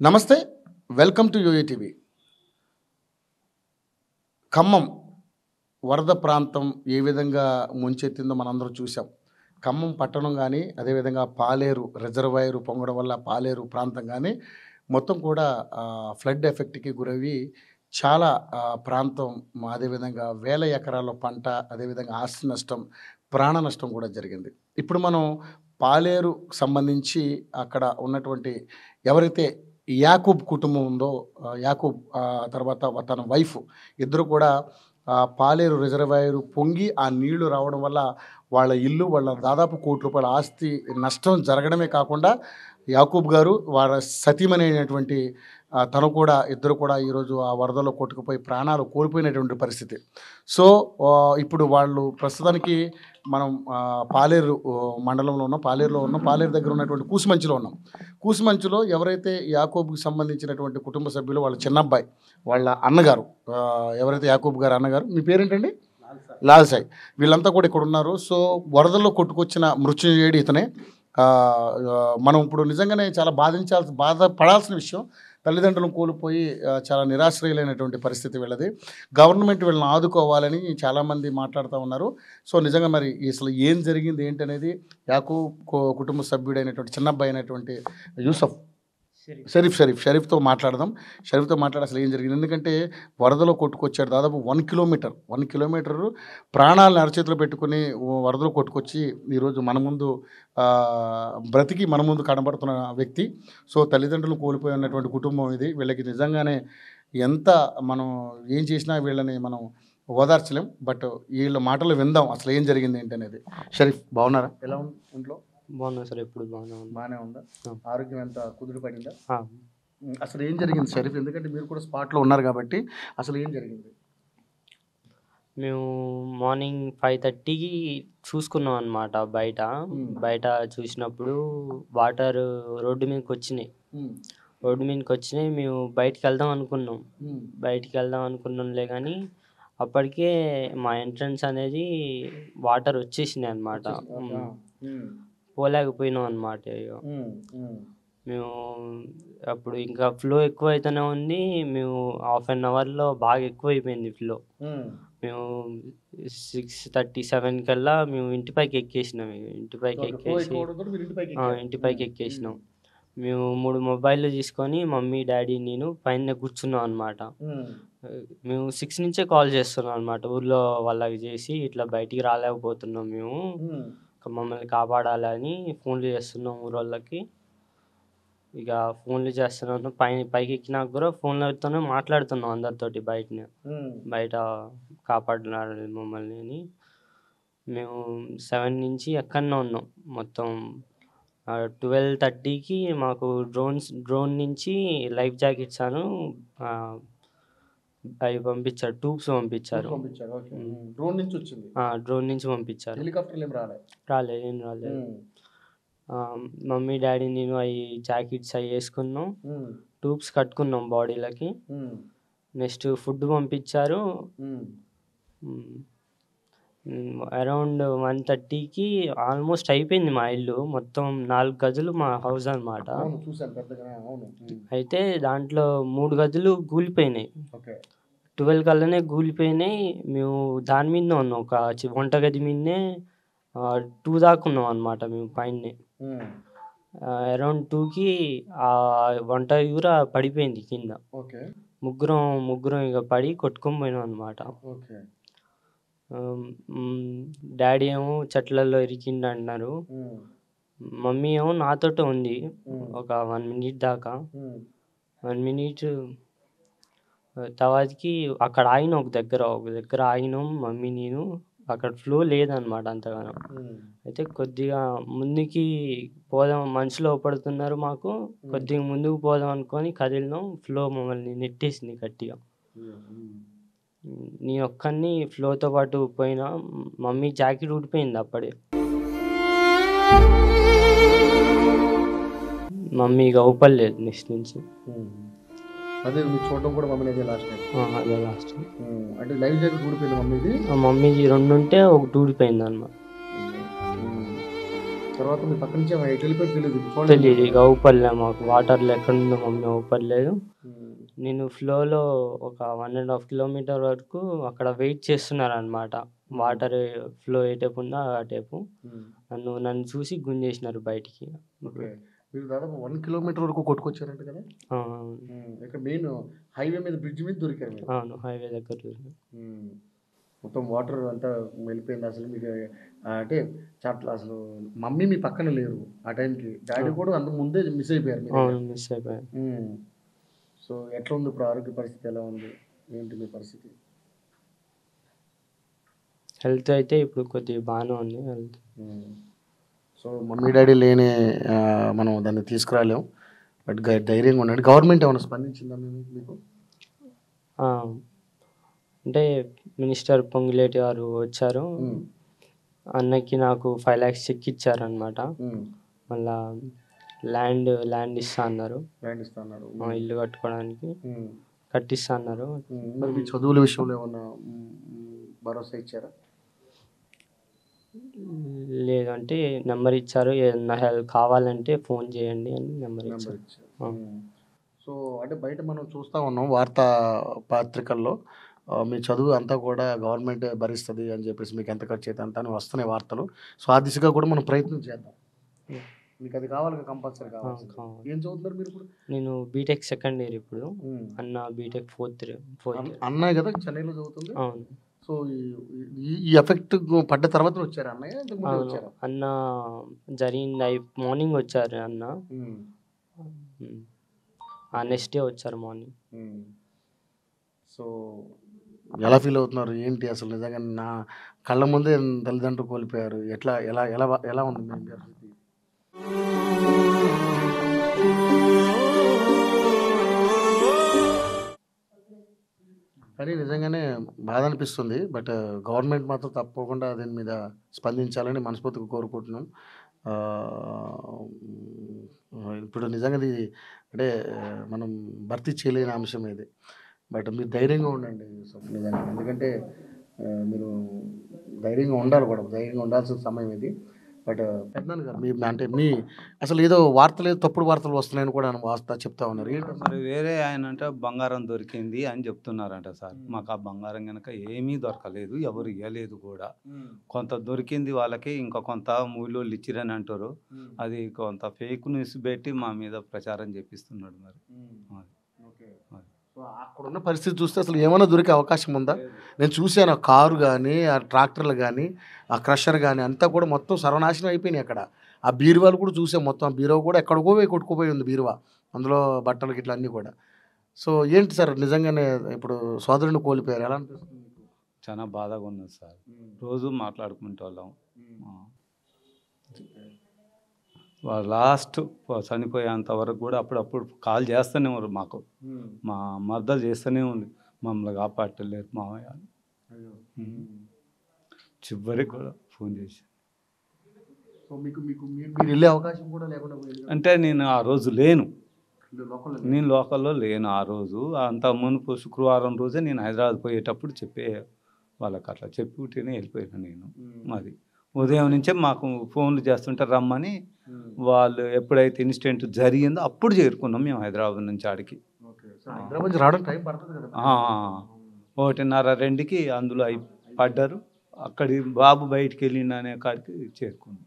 నమస్తే, welcome to యూఏటీవీ. Khammam వరద ప్రాంతం ఏ విధంగా ముంచెత్తిందో మనందరం చూసాం. ఖమ్మం పట్టణం కానీ, అదేవిధంగా పాలేరు రిజర్వాయర్ పొంగడం వల్ల పాలేరు ప్రాంతం కానీ మొత్తం కూడా ఫ్లడ్ ఎఫెక్ట్కి గురవి చాలా ప్రాంతం, అదేవిధంగా వేల ఎకరాల పంట, అదేవిధంగా ఆస్తి నష్టం, ప్రాణ నష్టం కూడా జరిగింది. ఇప్పుడు మనం పాలేరు సంబంధించి అక్కడ ఉన్నటువంటి ఎవరైతే యాకూబ్ కుటుంబం ఉందో, యాకూబ్ తర్వాత తన వైఫ్ ఇద్దరు కూడా పాలేరు రిజర్వాయర్ పొంగి ఆ నీళ్లు రావడం వల్ల వాళ్ళ ఇల్లు, వాళ్ళ దాదాపు ₹1,00,00,000 ఆస్తి నష్టం జరగడమే కాకుండా యాకూబ్ గారు వాళ్ళ సతీమణి అయినటువంటి తను కూడా ఇద్దరు కూడా ఈరోజు ఆ వరదలో కొట్టుకుపోయి ప్రాణాలు కోల్పోయినటువంటి పరిస్థితి. సో ఇప్పుడు వాళ్ళు ప్రస్తుతానికి మనం పాలేరు మండలంలో ఉన్నాం, పాలేరులో ఉన్నాం. పాలేరు దగ్గర ఉన్నటువంటి కూసుమంచిలో ఉన్నాం. కూసుమంచిలో ఎవరైతే యాకూబ్కి సంబంధించినటువంటి కుటుంబ సభ్యులు, వాళ్ళ చిన్నబ్బాయి, వాళ్ళ అన్నగారు, ఎవరైతే యాకూబ్ గారు అన్నగారు, మీ పేరేంటండి? లాల్ సాయి. వీళ్ళంతా కూడా ఇక్కడ ఉన్నారు. సో వరదల్లో కొట్టుకొచ్చిన మృత్యుంజయుడు ఇతనే. మనం ఇప్పుడు నిజంగానే చాలా బాధపడాల్సిన విషయం. తల్లిదండ్రులను కోల్పోయి చాలా నిరాశ్రయులైనటువంటి పరిస్థితి వీళ్ళది. గవర్నమెంట్ వీళ్ళని ఆదుకోవాలని చాలామంది మాట్లాడుతూ ఉన్నారు. సో నిజంగా మరి అసలు ఏం జరిగింది ఏంటనేది యాకూబ్ కుటుంబ సభ్యుడైనటువంటి చిన్నబ్బాయి అయినటువంటి యూసఫ్ షరీఫ్తో మాట్లాడదాం. షరీఫ్తో మాట్లాడి అసలు ఏం జరిగింది. ఎందుకంటే వరదలో కొట్టుకొచ్చాడు. దాదాపు 1 కిలోమీటర్ ప్రాణాలను అరచేతిలో పెట్టుకుని వరదలో కొట్టుకొచ్చి ఈరోజు మన ముందు బ్రతికి మన ముందు కనబడుతున్న వ్యక్తి. సో తల్లిదండ్రులు కోల్పోయి ఉన్నటువంటి కుటుంబం ఇది. వీళ్ళకి నిజంగానే ఎంత మనం ఏం చేసినా వీళ్ళని మనం ఓదార్చలేం. బట్ వీళ్ళ మాటలు విందాం అసలు ఏం జరిగింది ఏంటనేది. షరీఫ్ బాగున్నారా? ఎలా ఉంది ఇంట్లో? బాగున్నా సార్. ఎప్పుడు బాగానే ఉందా? ఆరోగ్యం ఎంత కుదురు పడిందా? అసలు ఏం జరిగింది షరీఫ్? ఎందుకంటే మీరు కూడా స్పాట్లో ఉన్నారు కాబట్టి అసలు ఏం జరిగింది? మేము మార్నింగ్ 5:30కి చూసుకున్నాం అనమాట. బయట చూసినప్పుడు వాటర్ రోడ్డు మీదకి వచ్చినాయి. మేము బయటికి వెళ్దాం అనుకున్నాంలే కానీ అప్పటికే మా ఎంట్రన్స్ అనేది వాటర్ వచ్చేసినాయి అనమాట. పోలేకపోయినాం అనమాట. మేము అప్పుడు ఇంకా ఫ్లో ఎక్కువ అయితేనే ఉంది. మేము ½ అన్ అవర్లో బాగా ఎక్కువైపోయింది ఫ్లో. మేము 6:37 కల్లా మేము ఇంటిపైకి ఎక్కేసినాం. ఇంటిపైకి ఎక్కేసినాం. మేము 3 మొబైల్లు తీసుకొని మమ్మీ, డాడీ, నేను పైన కూర్చున్నాం అనమాట. మేము 6 నుంచే కాల్ చేస్తున్నాం అనమాట. ఊర్లో వాళ్ళకి చేసి ఇట్లా బయటికి రాలేకపోతున్నాం, మేము మమ్మల్ని కాపాడాలని ఫోన్లు చేస్తున్నాం ఊరోళ్ళకి. ఇక ఫోన్లు చేస్తున్నాను. పైకి ఎక్కినాక కూడా ఫోన్లతోనే మాట్లాడుతున్నాం అందరితోటి బయట కాపాడాలి మమ్మల్ని అని. మేము 7 నుంచి ఎక్కడనే ఉన్నాం. మొత్తం 12:30కి మాకు డ్రోన్ నుంచి లైఫ్ జాకెట్స్ అవి పంపించారు, ట్యూబ్స్ పంపించారు. డ్రోన్ నుంచి పంపించారు. రాలేదు. మమ్మీ, డాడీ, నేను అవి జాకెట్స్ అవి వేసుకున్నాం, ట్యూబ్స్ కట్టుకున్నాం బాడీలకి. నెక్స్ట్ ఫుడ్ పంపించారు. అరౌండ్ 1:30కి ఆల్మోస్ట్ అయిపోయింది మా ఇల్లు. మొత్తం 4 గదులు మా హౌస్ అనమాట. అయితే దాంట్లో 3 గదులు కూలిపోయినాయి. 12 కల్లానే కూలిపోయినాయి. మేము దాని మీదనే ఉన్నాం, ఒక వంటగది మీదనే 2 దాకా ఉన్నాం అనమాట మేము పైనే. అరౌండ్ 2కి ఆ వంట కూడా పడిపోయింది కింద. ముగ్గురం ఇక పడి కొట్టుకొని పోయినాం అనమాట. డాడీ ఏమో చెట్లలో ఇరికిండి అంటున్నారు. మమ్మీ ఏమో నాతోటే ఉంది ఒక 1 మినిట్ దాకా. 1 మినిట్ తర్వాతకి అక్కడ ఆగినాం, ఒక దగ్గర ఆగినాం మమ్మీ, నేను. అక్కడ ఫ్లో లేదనమాట అంతగానో. అయితే కొద్దిగా ముందుకి పోదాం, మనుషులు పడుతున్నారు మాకు, కొద్దిగా ముందుకు పోదాం అనుకొని కదిలినాం. ఫ్లో మమ్మల్ని నెట్టేసింది గట్టిగా. నేను ఒక్కడిని ఫ్లోతో పాటు పోయినా. మమ్మీ జాకెట్ ఊడిపోయింది అప్పుడే. మమ్మీ ఇక ఊపలేదు నెక్స్ట్ నుంచి. అదే మీరు చూడడం కూడా మమ్మీ అదే లాస్ట్. అంటే లైఫ్ జాకెట్ ఊడిపోయింది మమ్మీది. మమ్మీది 2 ఉంటే ఒకటి ఊడిపోయింది అన్నమాట. తర్వాత మీ పక్క నుంచి ఎటు వెళ్ళిపోయి తెలియదు తెలియదు, ఇక ఊపర్లే, మాకు వాటర్లో ఎక్కడుందో మమ్మీ ఊపర్లేదు. నేను ఫ్లోలో ఒక 1.5 కిలోమీటర్ వరకు అక్కడ వెయిట్ చేస్తున్నారనమాట. వాటర్ ఫ్లో ఏటేపు ఉందో అటేపు నన్ను చూసి గుంజేసినారు బయటికి. మీరు దాదాపు 1 కిలోమీటర్ వరకు కొట్టుకొచ్చారంట కదా? ఇక్కడ మెయిన్ హైవే మీద బ్రిడ్జ్ మీద దొరికారు. అవును, హైవే దగ్గర మొత్తం వాటర్ అంతా వెళ్ళిపోయింది. అసలు మీకు అంటే చాట్ల అసలు మమ్మీ మీ పక్కన లేరు ఆ టైంకి, డాడీ కూడా అంతకు ముందే మిస్ అయిపోయారు. మిస్ అయిపోయారు. సో ఎట్లా ఉంది ఇప్పుడు ఆరోగ్య పరిస్థితి, ఎలా ఉంది, ఏంటి మీ పరిస్థితి? హెల్త్ అయితే ఇప్పుడు కొద్దిగా బాగానే ఉంది హెల్త్. సో మమ్మీ డాడీ లేని మనం దాన్ని తీసుకురాలేం, బట్ ధైర్యంగా ఉండండి. గవర్నమెంట్ ఏమైనా స్పందించిందా మీకు? అంటే మినిస్టర్ పొంగులేటి గారు వచ్చారు, అన్నకి నాకు 5 lakhs చెక్ ఇచ్చారనమాట. మళ్ళా ల్యాండ్ ఇస్తా అన్నారు, ఇల్లు కట్టుకోవడానికి కట్టిస్తా అన్నారు. మరి మీ చదువుల విషయంలో ఏమన్నా భరోసా ఇచ్చారా? లేదంటే నెంబర్ ఇచ్చారు, ఏదన్నా హెల్ప్ కావాలంటే ఫోన్ చేయండి అని నెంబర్ ఇచ్చారు. సో అంటే బయట మనం చూస్తూ ఉన్నాం వార్తా పత్రికల్లో మీ చదువు అంతా కూడా గవర్నమెంట్ భరిస్తుంది అని చెప్పేసి, మీకు ఎంత ఖర్చు అయితే అంత అని వస్తున్నాయి వార్తలు. సో ఆ దిశగా కూడా మనం ప్రయత్నం చేద్దాం. మీకు అది కావాలి, కంపల్సరీ కావాలి. ఏం చదువుతున్నారు మీరు ఇప్పుడు? నేను బీటెక్ సెకండ్ ఇయర్ ఇప్పుడు, అన్న బీటెక్ ఫోర్త్. అన్నయ్య కదా చెన్నైలో చదువుతుంది? అవును. సో ఈ ఎఫెక్ట్ పడ్డ తర్వాత వచ్చారు అన్నయ్య? అన్న జరిగింది మార్నింగ్ వచ్చారు అన్న, నెక్స్ట్ డే వచ్చారు మార్నింగ్. సో ఎలా ఫీల్ అవుతున్నారు, ఏంటి అసలు? నిజంగా నా కళ్ళ ముందే తల్లిదండ్రులు కోల్పోయారు, ఎట్లా ఎలా ఎలా ఎలా ఉంది మీ పరిస్థితి? కానీ నిజంగానే బాధ అనిపిస్తుంది, బట్ గవర్నమెంట్ మాత్రం తప్పకుండా దీని మీద స్పందించాలని మనస్ఫూర్తిగా కోరుకుంటున్నాం. ఇప్పుడు నిజంగా ఇది అంటే మనం భర్తీ చేయలేని అంశం ఇది, బట్ మీరు ధైర్యంగా ఉండండి నిజంగా. ఎందుకంటే మీరు ధైర్యంగా ఉండాలి కూడా, ధైర్యంగా ఉండాల్సిన సమయం ఇది. బట్ పెద్దనాన్న గారు మీ అంటే మీ అసలు ఏదో వార్తలు ఏదో తప్పుడు వార్తలు వస్తున్నాయని కూడా వార్త చెప్తా ఉన్నారు. మరి వేరే ఆయన అంటే బంగారం దొరికింది అని చెప్తున్నారంట సార్. మాకు ఆ బంగారం కనుక ఏమీ దొరకలేదు, ఎవరు ఇవ్వలేదు కూడా. కొంత దొరికింది వాళ్ళకి, ఇంకా కొంత మూలోళ్ళు ఇచ్చిరని అంటారు. అది కొంత ఫేక్ న్యూస్ పెట్టి మా మీద ప్రచారం చేపిస్తున్నాడు. మరి అక్కడున్న పరిస్థితి చూస్తే అసలు ఏమైనా దొరికే అవకాశం ఉందా? నేను చూశాను ఆ కారు కానీ, ఆ ట్రాక్టర్లు కానీ, ఆ క్రషర్ కానీ అంతా కూడా మొత్తం సర్వనాశనం అయిపోయినాయి. అక్కడ ఆ బీరువాలు కూడా చూసాం, మొత్తం ఆ బీరువా కూడా ఎక్కడికో కొట్టుకుపోయి ఉంది బీరువా, అందులో బట్టలు గిట్ల అన్నీ కూడా. సో ఏంటి సార్ నిజంగానే ఇప్పుడు సోదరుని కోల్పోయారు, ఎలా అనిపిస్తుంది? చాలా బాధగా ఉన్నది సార్, రోజు మాట్లాడుకుంటే వాళ్ళం. లాస్ట్ చనిపోయేంత వరకు కూడా అప్పుడప్పుడు కాల్ చేస్తూనే ఉన్నారు మాకు, మా మర్దలు చేస్తూనే ఉంది, మమ్మల్ని కాపాడలేరు మామయ్య. చివరికి కూడా ఫోన్ చేసి మీరు వెళ్ళే అవకాశం కూడా లేకుండా అంటే నేను ఆ రోజు లేను, నేను లోకల్లో లేను ఆ రోజు. అంత మునుపు శుక్రవారం రోజే నేను హైదరాబాద్ పోయేటప్పుడు చెప్పే వాళ్ళకి అట్లా చెప్పి ఉంటేనే వెళ్ళిపోయాను నేను. అది ఉదయం నుంచే మాకు ఫోన్లు చేస్తుంటే రమ్మని, వాళ్ళు ఎప్పుడైతే ఇన్సిడెంట్ జరిగిందో అప్పుడు చేరుకున్నాం మేము హైదరాబాద్ నుంచి ఆడికి. 1:30-2కి అందులో పడ్డారు. అక్కడి బాబు బయటికి వెళ్ళిందనే కాడికి చేరుకున్నాం.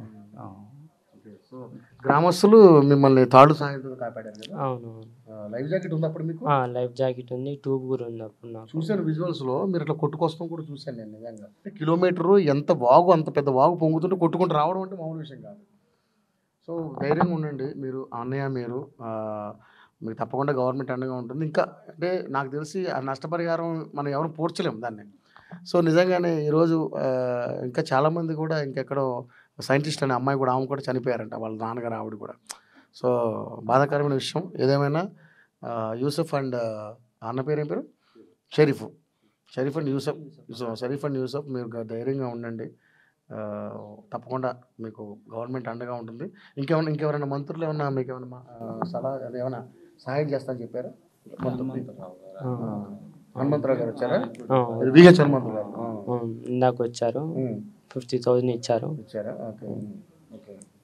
గ్రామస్తులు మిమ్మల్ని తాడు సాయంతో కాపాడారు కదా? అవును. లైఫ్ జాకెట్ ఉంది అప్పుడు మీకు? లైఫ్ జాకెట్ ఉంది, ట్యూబ్ కూడా ఉంది. అప్పుడు నాకు చూశాను విజువల్స్లో, మీరు ఇట్లా కొట్టుకొస్తాం కూడా చూశాను నేను. నిజంగా కిలోమీటరు ఎంత వాగు, అంత పెద్ద వాగు పొంగుతుంటే కొట్టుకుంటూ రావడం అంటే మామూలు విషయం కాదు. సో ధైర్యంగా ఉండండి మీరు, అన్నయ్య మీరు. మీకు తప్పకుండా గవర్నమెంట్ అండగా ఉంటుంది. ఇంకా అంటే నాకు తెలిసి ఆ నష్టపరిహారం మనం ఎవరు పూడ్చలేము దాన్ని. సో నిజంగానే ఈరోజు ఇంకా చాలామంది కూడా ఇంకెక్కడో సైంటిస్ట్ అనే అమ్మాయి కూడా, ఆమె కూడా చనిపోయారంట, వాళ్ళ నాన్నగారు ఆవిడ కూడా. సో బాధాకరమైన విషయం. ఏదేమైనా యూసఫ్ అండ్ అన్న పేరు ఏం పేరు? షరీఫ్ అండ్ యూసఫ్ మీరు ధైర్యంగా ఉండండి. తప్పకుండా మీకు గవర్నమెంట్ అండగా ఉంటుంది. ఇంకెవరైనా మంత్రులు ఏమన్నా మీకు ఏమన్నా సలహా ఏమైనా సహాయం చేస్తానని చెప్పారా? హనుమంతరావు గారు వచ్చారా? విహెచ్ హనుమంతరావు గారు ఇందాక వచ్చారు, 50,000 ఇచ్చారు. ఓకే.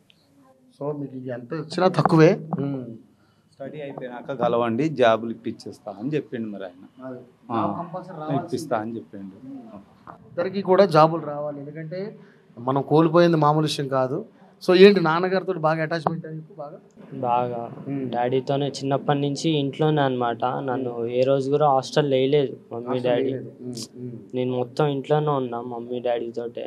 సో మీకు ఎంత వచ్చినా తక్కువే. స్టడీ అయిపోయినాక కలవండి, జాబులు ఇప్పించేస్తా అని చెప్పిండు మరి ఆయన. ఇప్పిస్తా అని చెప్పిండు. ఇద్దరికి కూడా జాబులు రావాలి, ఎందుకంటే మనం కోల్పోయింది మామూలు విషయం కాదు. సో ఏంటి నాన్నగారితో బాగా అటాచ్మెంట్ అయ్యి బాగా బాగా డాడీతోనే చిన్నప్పటి నుంచి ఇంట్లోనే అనమాట. నన్ను ఏ రోజు కూడా హాస్టల్ వేయలేదు మమ్మీ డాడీ. నేను మొత్తం ఇంట్లోనే ఉన్నా మమ్మీ డాడీతోటే.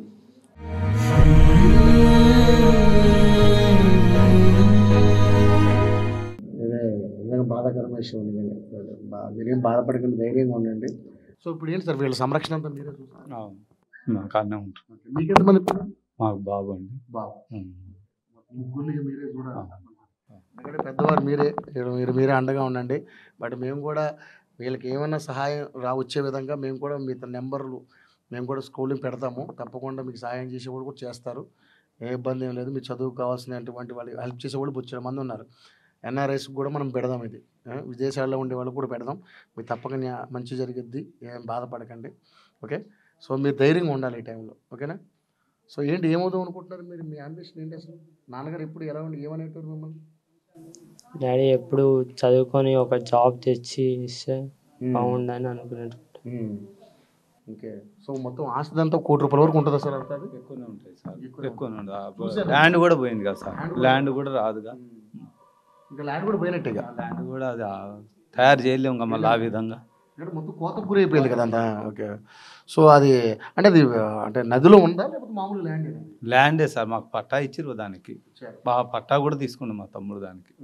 బాధాకరమైన విషయం మీరేం బాధపడకుండా ధైర్యంగా ఉండండి. సో ఇప్పుడు ఏంటి సార్ వీళ్ళ సంరక్షణ అంతా మీరే చూస్తారు? నాకనే ఉంటుంది. మీకు ఎంతమంది? మాకు బాబు అండి. బాబు ముగ్గురిని మీరే చూడాలి, ఎందుకంటే పెద్దవారు మీరే అండగా ఉండండి. బట్ మేము కూడా వీళ్ళకి ఏమైనా సహాయం వచ్చే విధంగా మేము కూడా మీ నెంబర్లు మేము కూడా స్కూలింగ్ పెడతాము. తప్పకుండా మీకు సహాయం చేసేవాళ్ళు కూడా చేస్తారు, ఏ ఇబ్బంది ఏం లేదు. మీరు చదువు కావాల్సినటువంటి వాళ్ళు హెల్ప్ చేసేవాళ్ళు బొచ్చిన మంది ఉన్నారు. ఎన్ఆర్ఐస్ కూడా మనం పెడదాం, ఇది విదేశాల్లో ఉండే వాళ్ళు కూడా పెడదాం. మీకు తప్పకుండా మంచి జరిగిద్ది, ఏం బాధపడకండి. ఓకే, సో మీరు ధైర్యంగా ఉండాలి ఈ టైంలో. ఓకేనా? సో ఏంటి ఏమవుదాం అనుకుంటున్నారు మీరు? మీ అంబిషన్ ఏంటి అసలు? నాన్నగారు ఎప్పుడు ఎలా ఉండి ఏమనేటారు మిమ్మల్ని? డాడీ ఎప్పుడు చదువుకొని ఒక జాబ్ తెచ్చి ఇస్తే బాగుండని అనుకున్నాడు. ఓకే, సో మొత్తం ఆస్తి అంతా ₹1,00,00,000 వరకు ఉంటుంది సార్? అంతా ఎక్కువనే ఉంటాయి సార్, ఎక్కువనే ఉంటుంది. ల్యాండ్ కూడా పోయింది కదా సార్, ల్యాండ్ కూడా రాదుగా. ఇంకా ల్యాండ్ కూడా పోయినట్టేగా. ల్యాండ్ కూడా అది తయారు చేయలేము ఇంకా మళ్ళీ ఆ విధంగా. మొత్తం కోతకు గురి అయిపోయింది కదా అంతా. ఓకే, సో అది అంటే నదిలో ఉందా లేకపోతే మామూలు ల్యాండ్? ల్యాండే సార్, మాకు పట్టా ఇచ్చిర్రు దానికి. పట్టా కూడా తీసుకుండు మా తమ్ముడు దానికి.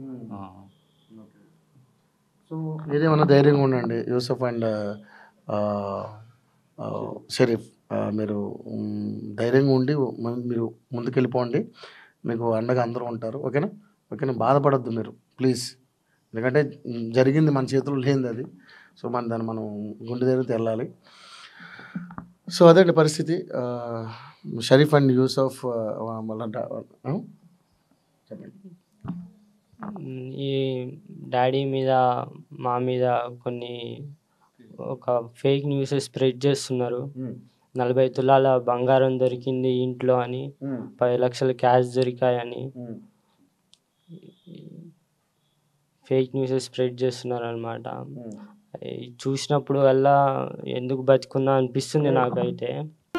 సో ఏదేమన్నా ధైర్యంగా ఉండండి యూసఫ్ అండ్ షరీఫ్. మీరు ధైర్యంగా ఉండి మీరు ముందుకెళ్ళిపోండి, మీకు అండగా అందరూ ఉంటారు. ఓకేనా? ఓకేనా, బాధపడద్దు మీరు ప్లీజ్, ఎందుకంటే జరిగింది మన చేతుల్లో లేనిది అది. సో దాన్ని మనం గుండె ధైర్యంతో వెళ్ళాలి. సో అదండి పరిస్థితి. షరీఫ్ అండ్ యూసఫ్ చెప్పండి. ఈ డాడీ మీద మా మీద ఒక ఫేక్ న్యూస్ స్ప్రెడ్ చేస్తున్నారు. 40 తులాల బంగారం దొరికింది ఇంట్లో అని, 10 లక్షల క్యాష్ దొరికాయని ఫేక్ న్యూస్ స్ప్రెడ్ చేస్తున్నారు అనమాట. చూసినప్పుడు వల్ల ఎందుకు బతుకున్నా అనిపిస్తుంది నాకైతే.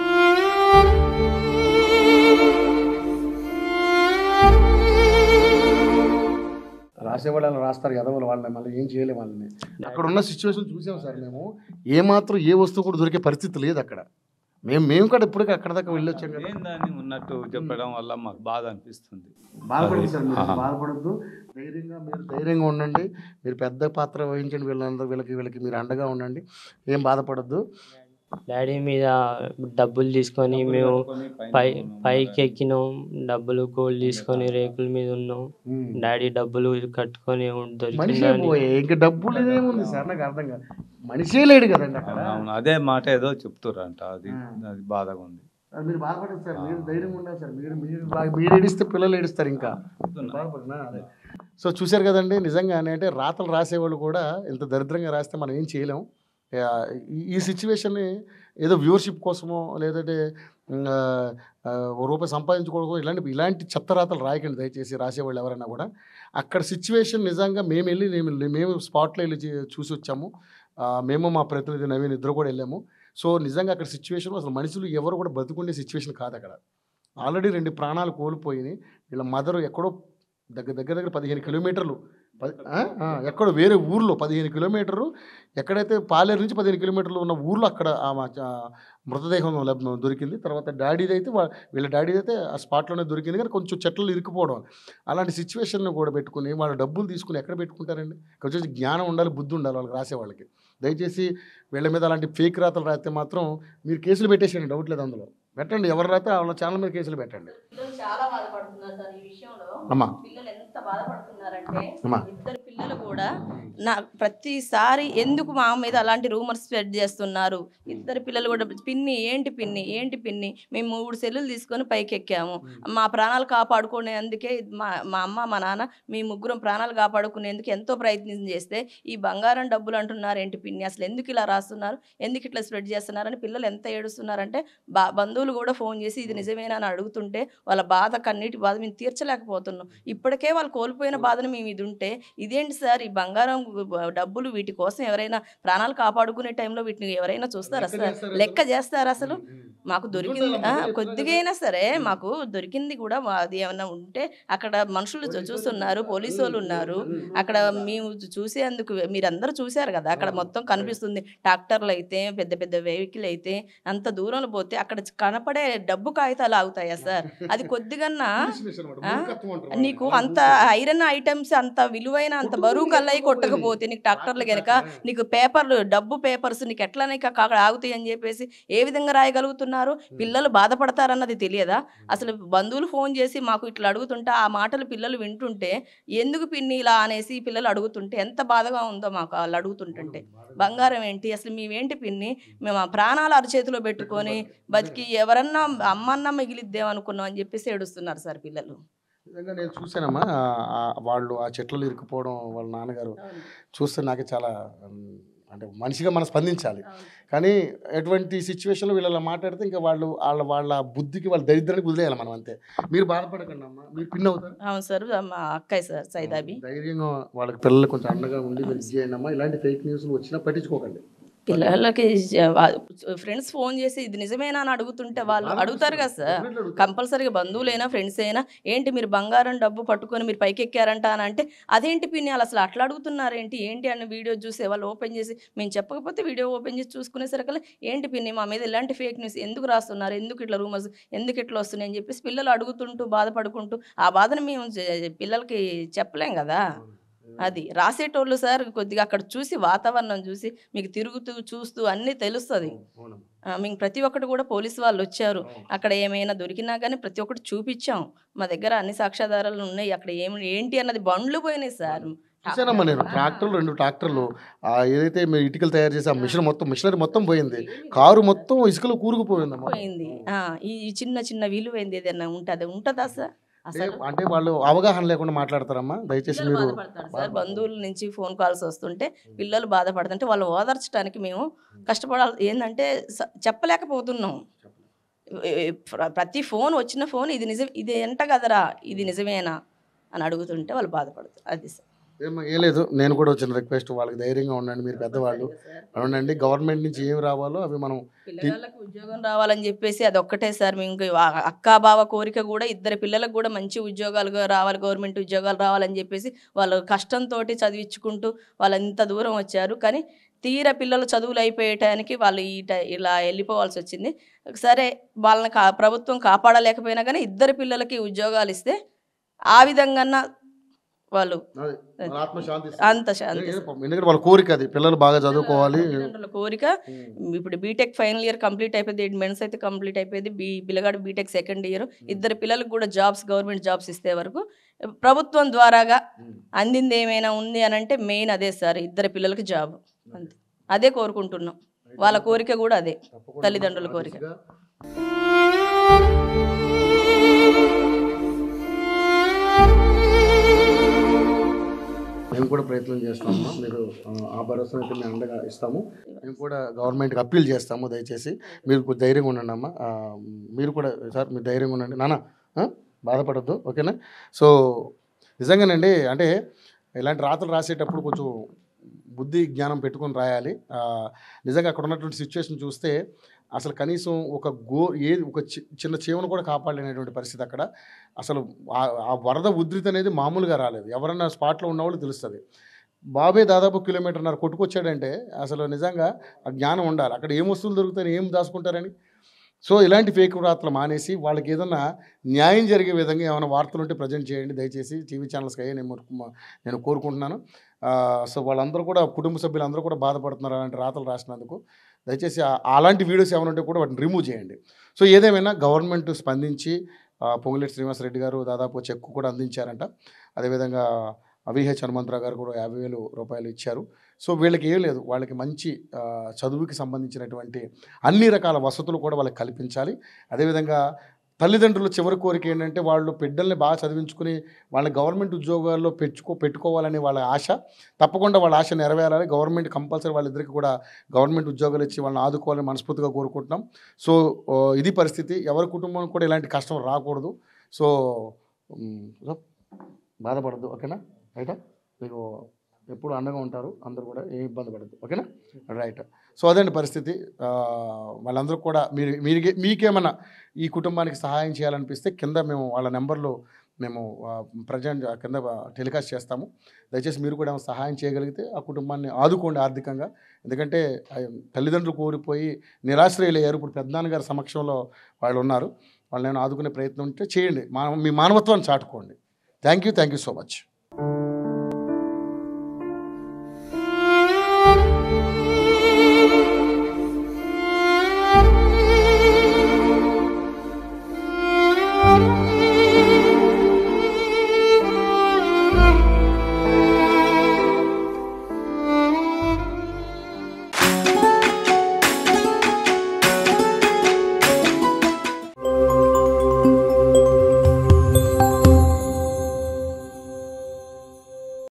రాసేవాళ్ళు అలా రాస్తారు కదా, వాళ్ళని మళ్ళీ ఏం చేయలేము. వాళ్ళని అక్కడ ఉన్న సిచ్యువేషన్ చూసాం సార్ మేము. ఏమాత్రం ఏ వస్తువు కూడా దొరికే పరిస్థితి లేదు అక్కడ. మేము కూడా ఇప్పటికీ అక్కడ దాకా వెళ్ళొచ్చాం కదా. దాన్ని ఉన్నట్టు చెప్పడం వల్ల మాకు బాధ అనిపిస్తుంది. బాధపడదు సార్, మీరు బాధపడద్దు, మీరు ధైర్యంగా ఉండండి. మీరు పెద్ద పాత్ర వహించండి, వీళ్ళకి మీరు అండగా ఉండండి, ఏం బాధపడద్దు. డాడీ మీద డబ్బులు తీసుకొని మేము పైకి ఎక్కినాం, డబ్బులు గోల్డ్ తీసుకొని రేకుల మీద ఉన్నాం. డాడీ డబ్బులు కట్టుకొని ఇంకా డబ్బులు ఏముంది సార్, నాకు అర్థం కాదు. మనిషే లేడు కదండి అక్కడ. అదే మాట ఏదో చెప్తుర్రంట, అది బాధగా ఉంది. మీరు బాధపడదు సార్, మీరు ధైర్యంగా ఉండాలి సార్. మీరు ఏడిస్తే పిల్లలు ఏడుస్తారు ఇంకా. అదే, సో చూశారు కదండి. నిజంగానే అంటే రాతలు రాసేవాళ్ళు కూడా ఇంత దరిద్రంగా రాస్తే మనం ఏం చేయలేం. ఈ సిచ్యువేషన్ని ఏదో వ్యూవర్షిప్ కోసమో లేదంటే రూపాయి సంపాదించుకోవడం ఇలాంటి చెత్త రాతలు రాయకండి దయచేసి, రాసేవాళ్ళు ఎవరైనా కూడా. అక్కడ సిచ్యువేషన్ నిజంగా మేము స్పాట్లో వెళ్ళి చూసి వచ్చాము. మేము మా ప్రతినిధి నవీన్ ఇద్దరు కూడా వెళ్ళాము. సో నిజంగా అక్కడ సిచ్యువేషన్ అసలు మనుషులు ఎవరు కూడా బతుకుండే సిచ్యువేషన్ కాదు అక్కడ. ఆల్రెడీ 2 ప్రాణాలు కోల్పోయి వీళ్ళ మదరు ఎక్కడో దగ్గర 15 కిలోమీటర్లు ఎక్కడో వేరే ఊర్లో 15 కిలోమీటర్లు, ఎక్కడైతే పాలేరు నుంచి 15 కిలోమీటర్లు ఉన్న ఊర్లో అక్కడ మృతదేహం దొరికింది. తర్వాత వీళ్ళ డాడీది అయితే ఆ స్పాట్లోనే దొరికింది, కానీ కొంచెం చెట్లు ఇరుక్కుపోవడం. అలాంటి సిచ్యువేషన్ను కూడా పెట్టుకుని వాళ్ళు డబ్బులు తీసుకుని ఎక్కడ పెట్టుకుంటారండి? కొంచెం జ్ఞానం ఉండాలి, బుద్ధి ఉండాలి వాళ్ళకి, రాసేవాళ్ళకి. దయచేసి వీళ్ళ మీద అలాంటి ఫేక్ రాతలు రాస్తే మాత్రం మీరు కేసులు పెట్టేసేయండి, డౌట్ లేదు అందులో. పెట్టండి, ఎవరు రాస్తే వాళ్ళ ఛానల్ మీద కేసులు పెట్టండి. చాలా బాధపడుతున్నారు సార్ ఈ విషయంలో. అమ్మా పిల్లలు ఎంత బాధపడుతున్నారంటే, ఇద్దరు పిల్లలు కూడా నా ప్రతిసారి ఎందుకు మా మీద అలాంటి రూమర్స్ స్ప్రెడ్ చేస్తున్నారు. ఇద్దరు పిల్లలు కూడా పిన్ని ఏంటి పిన్ని ఏంటి పిన్ని, మేము 3 సెల్లులు తీసుకొని పైకి ఎక్కాము, మా ప్రాణాలు కాపాడుకునేందుకే మా అమ్మ మా నాన్న మీ ముగ్గురం ప్రాణాలు కాపాడుకునేందుకు ఎంతో ప్రయత్నం చేస్తే ఈ బంగారం డబ్బులు అంటున్నారు ఏంటి పిన్ని, అసలు ఎందుకు ఇలా రాస్తున్నారు, ఎందుకు ఇట్లా స్ప్రెడ్ చేస్తున్నారని పిల్లలు ఎంత ఏడుస్తున్నారంటే బంధువులు కూడా ఫోన్ చేసి ఇది నిజమేనా అని అడుగుతుంటే వాళ్ళ బాధ కన్నీటి బాధ మేము తీర్చలేకపోతున్నాం. ఇప్పటికే వాళ్ళు కోల్పోయిన బాధను మేము ఇది ఉంటే ఇదేంటి సార్ ఈ బంగారం డబ్బులు వీటి కోసం ఎవరైనా ప్రాణాలు కాపాడుకునే టైంలో వీటిని ఎవరైనా చూస్తారా సార్, లెక్క చేస్తారా అసలు? మాకు దొరికింది కొద్దిగా అయినా సరే మాకు దొరికింది కూడా అది ఏమైనా ఉంటే అక్కడ మనుషులు చూస్తున్నారు, పోలీసు వాళ్ళు ఉన్నారు అక్కడ, మేము చూసేందుకు మీరందరూ చూశారు కదా అక్కడ మొత్తం కనిపిస్తుంది. ట్రాక్టర్లు అయితే పెద్ద పెద్ద వెహికల్ అయితే అంత దూరంలో పోతే అక్కడ కనపడే డబ్బు కాగితాలు ఆగుతాయా సార్? అది కొద్దిగన్నా నీకు అంత ఐరన్ ఐటమ్స్ అంత విలువైన అంత బరువు కల్లయి కొట్టకపోతే నీకు ట్రాక్టర్లు కనుక నీకు పేపర్లు డబ్బు పేపర్స్ నీకు ఎట్లా అక్కడ ఆగుతాయి అని చెప్పేసి ఏ విధంగా రాయగలుగుతున్నారు? పిల్లలు బాధపడతారన్నది తెలియదా? అసలు బంధువులు ఫోన్ చేసి మాకు ఇట్లా అడుగుతుంటే ఆ మాటలు పిల్లలు వింటుంటే ఎందుకు పిన్ని ఇలా అనేసి పిల్లలు అడుగుతుంటే ఎంత బాధగా ఉందో మాకు వాళ్ళు అడుగుతుంటుంటే. బంగారం ఏంటి అసలు మేమేంటి పిన్ని, మేము ఆ ప్రాణాలు అరచేతిలో పెట్టుకొని బతికి ఎవరన్నా అమ్మన్నా మిగిలిద్దేమనుకున్నాం అని చెప్పేసి ఏడుస్తున్నారు సార్ పిల్లలు. నిజంగా నేను చూసానమ్మా వాళ్ళు ఆ చెట్లలో ఇరుక్కుపోవడం వాళ్ళ నాన్నగారు చూస్తే నాకు చాలా అంటే మనిషిగా మనం స్పందించాలి. కానీ ఎటువంటి సిచ్యువేషన్లో వీళ్ళ మాట్లాడితే ఇంకా వాళ్ళ బుద్ధికి వాళ్ళ దరిద్రానికి వదిలేయాలి మనం అంతే. మీరు బాధపడకండి అమ్మా, మీరు పిన్ అవుతారు. అవును సార్, మా అక్కయ్య సార్ సైదాబి. ధైర్యంగా వాళ్ళకి పిల్లలు కొంచెం అండగా ఉండి చేయండి అమ్మా. ఇలాంటి ఫేక్ న్యూస్లు వచ్చినా పట్టించుకోకండి. పిల్లలకి ఫ్రెండ్స్ ఫోన్ చేసి ఇది నిజమేనా అని అడుగుతుంటే వాళ్ళు అడుగుతారు కదా సార్, కంపల్సరీగా బంధువులైనా ఫ్రెండ్స్ అయినా ఏంటి మీరు బంగారం డబ్బు పట్టుకొని మీరు పైకి ఎక్కారంట అని అంటే అదేంటి పిన్ని అసలు అట్లా అడుగుతున్నారు ఏంటి అని వీడియో చూసే వాళ్ళు ఓపెన్ చేసి మేము చెప్పకపోతే వీడియో ఓపెన్ చేసి చూసుకునేసరికి ఏంటి పిన్ని మా మీద ఇలాంటి ఫేక్ న్యూస్ ఎందుకు రాస్తున్నారు, ఎందుకు ఇట్లా రూమర్స్ ఎందుకు ఇట్లా వస్తున్నాయి అని చెప్పేసి పిల్లలు అడుగుతుంటూ బాధపడుకుంటూ ఆ బాధను మేము పిల్లలకి చెప్పలేం కదా. అది రాసేటోళ్ళు సార్ కొద్దిగా అక్కడ చూసి వాతావరణం చూసి మీకు తిరుగుతూ చూస్తూ అన్నీ తెలుస్తుంది. మేము ప్రతి ఒక్కటి కూడా పోలీసు వాళ్ళు వచ్చారు, అక్కడ ఏమైనా దొరికినా కానీ ప్రతి ఒక్కటి చూపించాం, మా దగ్గర అన్ని సాక్ష్యాధారాలు ఉన్నాయి, అక్కడ ఏంటి అన్నది బండ్లు పోయినాయి సార్. చూసానమ్మా నేను ట్రాక్టర్లు 2 ట్రాక్టర్లు ఏదైతే మీరు ఇటుకలు తయారు చేసి ఆ మిషనరీ మొత్తం పోయింది, కారు మొత్తం ఇసుకలో కూరుకుపోయిందమ్మా. పోయింది. ఈ చిన్న చిన్న విలువైంది ఏదైనా ఉంటుందా సార్? అంటే వాళ్ళు అవగాహన లేకుండా మాట్లాడతారమ్మా. దయచేసి మీరు సార్ బంధువుల నుంచి ఫోన్ కాల్స్ వస్తుంటే పిల్లలు బాధపడుతుంటే వాళ్ళు ఓదార్చడానికి మేము కష్టపడాలి. ఏంటంటే చెప్పలేకపోతున్నాం. ప్రతి ఫోన్ వచ్చిన ఫోన్ ఇది నిజం ఇది ఎంట కదరా ఇది నిజమేనా అని అడుగుతుంటే వాళ్ళు బాధపడుతారు. అది సార్ ఏం లేదు, నేను కూడా వచ్చిన రిక్వెస్ట్ వాళ్ళకి ధైర్యంగా ఉండండి, మీరు పెద్దవాళ్ళు ఉండండి. గవర్నమెంట్ నుంచి ఏమి రావాలో అవి మనం పిల్లలకు ఉద్యోగం రావాలని చెప్పేసి అది ఒక్కటే సార్. మేము అక్కా బావ కోరిక కూడా ఇద్దరు పిల్లలకు కూడా మంచి ఉద్యోగాలు రావాలి, గవర్నమెంట్ ఉద్యోగాలు రావాలని చెప్పేసి వాళ్ళు కష్టంతో చదివించుకుంటూ వాళ్ళు ఇంత దూరం వచ్చారు. కానీ తీరా పిల్లలు చదువులు అయిపోయేటానికి వాళ్ళు ఇలా వెళ్ళిపోవాల్సి వచ్చింది. సరే వాళ్ళని ప్రభుత్వం కాపాడలేకపోయినా కానీ ఇద్దరు పిల్లలకి ఉద్యోగాలు ఇస్తే ఆ విధంగా వాళ్ళు అంత శాంతి. ఎందుకంటే వాళ్ళ కోరిక అది, పిల్లలు బాగా చదువుకోవాలి కోరిక. ఇప్పుడు బీటెక్ ఫైనల్ ఇయర్ కంప్లీట్ అయిపోయింది, మెన్స్ అయితే కంప్లీట్ అయిపోయింది, పిల్లగాడు బీటెక్ సెకండ్ ఇయర్. ఇద్దరు పిల్లలకు కూడా జాబ్స్ గవర్నమెంట్ జాబ్స్ ఇస్తే వరకు ప్రభుత్వం ద్వారాగా అందింది ఏమైనా ఉంది అని అంటే మెయిన్ అదే సార్, ఇద్దరు పిల్లలకి జాబ్ అంతే. అదే కోరుకుంటున్నాం, వాళ్ళ కోరిక కూడా అదే, తల్లిదండ్రుల కోరిక. మేము కూడా ప్రయత్నం చేస్తామమ్మా, మీరు ఆ భరోసా అయితే మేము అండగా ఇస్తాము. మేము కూడా గవర్నమెంట్కి అప్పీల్ చేస్తాము, దయచేసి మీరు ధైర్యంగా ఉండండి అమ్మా. మీరు కూడా సార్ మీరు ధైర్యంగా ఉండండి నాన్న, బాధపడద్దు, ఓకేనా? సో నిజంగానండి, అంటే ఇలాంటి రాతలు రాసేటప్పుడు కొంచెం బుద్ధి జ్ఞానం పెట్టుకొని రాయాలి. నిజంగా అక్కడ ఉన్నటువంటి సిచ్యువేషన్ చూస్తే అసలు కనీసం ఒక చిన్న చీమను కూడా కాపాడలేనటువంటి పరిస్థితి అక్కడ. అసలు ఆ వరద ఉధృతి అనేది మామూలుగా రాలేదు, ఎవరన్నా స్పాట్లో ఉన్నవాళ్ళు తెలుస్తుంది. బాబే దాదాపు 1.5 కిలోమీటర్ కొట్టుకొచ్చాడంటే అసలు నిజంగా ఆ జ్ఞానం ఉండాలి. అక్కడ ఏం వస్తువులు దొరుకుతాయని ఏం దాచుకుంటారని. సో ఇలాంటి ఫేక్ వార్తలు మానేసి వాళ్ళకి ఏదన్నా న్యాయం జరిగే విధంగా ఏమైనా వార్తలు ఉంటే ప్రజెంట్ చేయండి దయచేసి టీవీ ఛానల్స్కి అయ్యే నేను కోరుకుంటున్నాను. సో వాళ్ళందరూ కూడా కుటుంబ సభ్యులందరూ కూడా బాధపడుతున్నారు అలాంటి రాతలు రాసినందుకు. దయచేసి అలాంటి వీడియోస్ ఏమైనా ఉంటే కూడా వాటిని రిమూవ్ చేయండి. సో ఏదేమైనా గవర్నమెంట్ స్పందించి పొంగులేటి శ్రీనివాసరెడ్డి గారు దాదాపు చెక్కు కూడా అందించారంట. అదేవిధంగా విహెచ్ హనుమంతరావు గారు కూడా 50,000 రూపాయలు ఇచ్చారు. సో వీళ్ళకి ఏం లేదు, వాళ్ళకి మంచి చదువుకి సంబంధించినటువంటి అన్ని రకాల వసతులు కూడా వాళ్ళకి కల్పించాలి. అదేవిధంగా తల్లిదండ్రుల చివరి కోరిక ఏంటంటే వాళ్ళు బిడ్డల్ని బాగా చదివించుకుని వాళ్ళని గవర్నమెంట్ ఉద్యోగాల్లో పెట్టుకోవాలని వాళ్ళ ఆశ. తప్పకుండా వాళ్ళ ఆశ నెరవేరాలి. గవర్నమెంట్ కంపల్సరీ వాళ్ళిద్దరికి కూడా గవర్నమెంట్ ఉద్యోగాలు ఇచ్చి వాళ్ళని ఆదుకోవాలని మనస్ఫూర్తిగా కోరుకుంటున్నాం. సో ఇది పరిస్థితి. ఎవరి కుటుంబం కూడా ఇలాంటి కష్టం రాకూడదు. సో బాధపడద్దు, ఓకేనా? రైటా? మీకు ఎప్పుడు అండగా ఉంటారు అందరూ కూడా, ఏ ఇబ్బంది పడద్దు, ఓకేనా? రైట్. సో అదండి పరిస్థితి. వాళ్ళందరూ కూడా మీకేమన్నా ఈ కుటుంబానికి సహాయం చేయాలనిపిస్తే కింద మేము వాళ్ళ నెంబర్లు మేము ప్రజెంట్ కింద టెలికాస్ట్ చేస్తాము. దయచేసి మీరు కూడా సహాయం చేయగలిగితే ఆ కుటుంబాన్ని ఆదుకోండి ఆర్థికంగా. ఎందుకంటే తల్లిదండ్రులు కోల్పోయి నిరాశ్రయులయ్యారు. ఇప్పుడు పెద్దనాన్నగారి సమక్షంలో వాళ్ళు ఉన్నారు. వాళ్ళని ఆదుకునే ప్రయత్నం ఉంటే చేయండి. మీ మానవత్వాన్ని చాటుకోండి. Thank you so much.